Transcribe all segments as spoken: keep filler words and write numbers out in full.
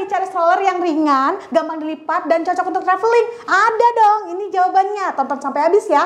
lagi cari stroller yang ringan, gampang dilipat, dan cocok untuk traveling? Ada dong, ini jawabannya. Tonton sampai habis ya.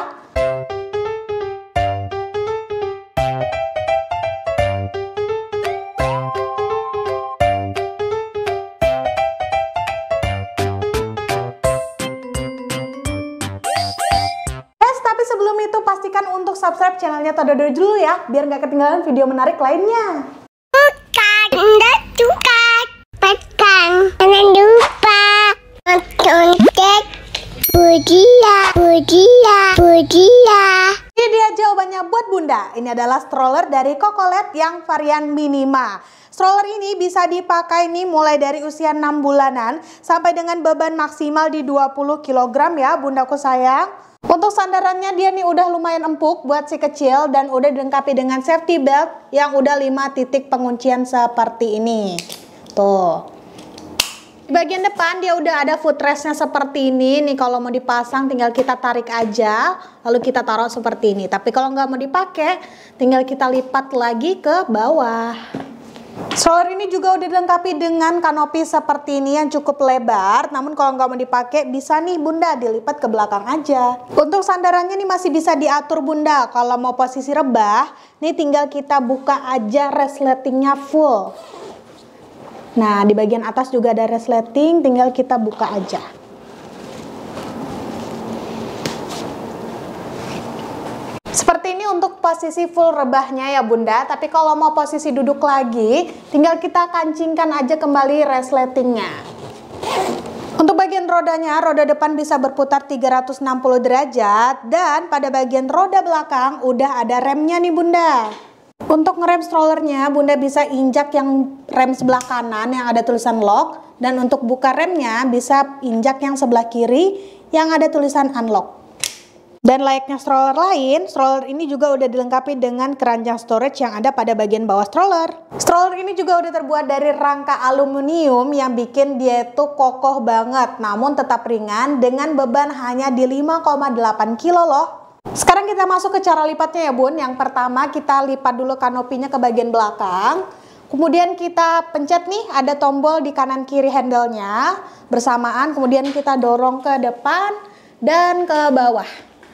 Tapi sebelum itu pastikan untuk subscribe channelnya Tododo dulu ya, biar nggak ketinggalan video menarik lainnya. Bukan, enggak suka, tekan, jangan lupa nonton Budia, Budia, Budia. Ini dia jawabannya buat Bunda. Ini adalah stroller dari Cocolet yang varian Minima. Stroller ini bisa dipakai nih mulai dari usia enam bulanan sampai dengan beban maksimal di dua puluh kilogram ya bundaku sayang. Untuk sandarannya dia nih udah lumayan empuk buat si kecil dan udah dilengkapi dengan safety belt yang udah lima titik penguncian seperti ini. Tuh. Di bagian depan dia udah ada footrestnya seperti ini. Nih kalau mau dipasang tinggal kita tarik aja, lalu kita taruh seperti ini. Tapi kalau nggak mau dipakai, tinggal kita lipat lagi ke bawah. Stroller ini juga udah dilengkapi dengan kanopi seperti ini yang cukup lebar. Namun kalau nggak mau dipakai bisa nih Bunda dilipat ke belakang aja. Untuk sandarannya nih masih bisa diatur Bunda. Kalau mau posisi rebah, nih tinggal kita buka aja resletingnya full. Nah di bagian atas juga ada resleting, tinggal kita buka aja. Seperti ini untuk posisi full rebahnya ya Bunda. Tapi kalau mau posisi duduk lagi, tinggal kita kancingkan aja kembali resletingnya. Untuk bagian rodanya, roda depan bisa berputar tiga ratus enam puluh derajat. Dan pada bagian roda belakang udah ada remnya nih Bunda. Untuk ngerem strollernya, Bunda bisa injak yang rem sebelah kanan yang ada tulisan lock. Dan untuk buka remnya bisa injak yang sebelah kiri yang ada tulisan unlock. Dan layaknya stroller lain, stroller ini juga udah dilengkapi dengan keranjang storage yang ada pada bagian bawah stroller. Stroller ini juga udah terbuat dari rangka aluminium yang bikin dia itu kokoh banget, namun tetap ringan dengan beban hanya di lima koma delapan kilo loh. Sekarang kita masuk ke cara lipatnya ya Bun. Yang pertama kita lipat dulu kanopinya ke bagian belakang. Kemudian kita pencet nih, ada tombol di kanan kiri handle-nya bersamaan. Kemudian kita dorong ke depan dan ke bawah.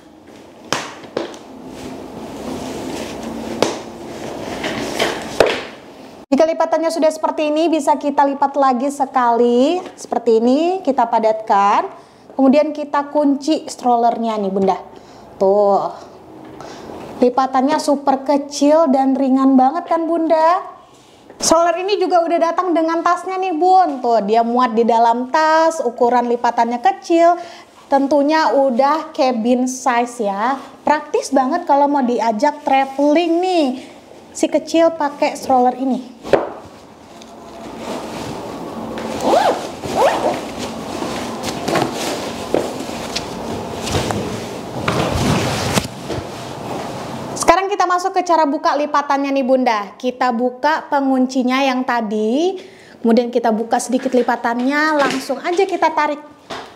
Jika lipatannya sudah seperti ini, bisa kita lipat lagi sekali. Seperti ini, kita padatkan. Kemudian kita kunci strollernya nih Bunda. Tuh. Lipatannya super kecil dan ringan banget kan Bunda. Stroller ini juga udah datang dengan tasnya nih Bun. Tuh, dia muat di dalam tas, ukuran lipatannya kecil. Tentunya udah cabin size ya. Praktis banget kalau mau diajak traveling nih. Si kecil pakai stroller ini. Sekarang kita masuk ke cara buka lipatannya nih Bunda. Kita buka penguncinya yang tadi. Kemudian kita buka sedikit lipatannya, langsung aja kita tarik.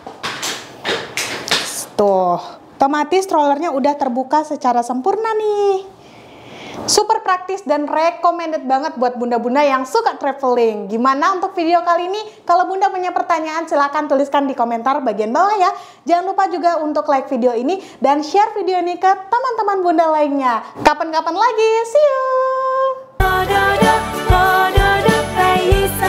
Tuh, otomatis strollernya udah terbuka secara sempurna nih. Super praktis dan recommended banget buat bunda-bunda yang suka traveling. Gimana untuk video kali ini? Kalau bunda punya pertanyaan silahkan tuliskan di komentar bagian bawah ya. Jangan lupa juga untuk like video ini dan share video ini ke teman-teman bunda lainnya. Kapan-kapan lagi, see you!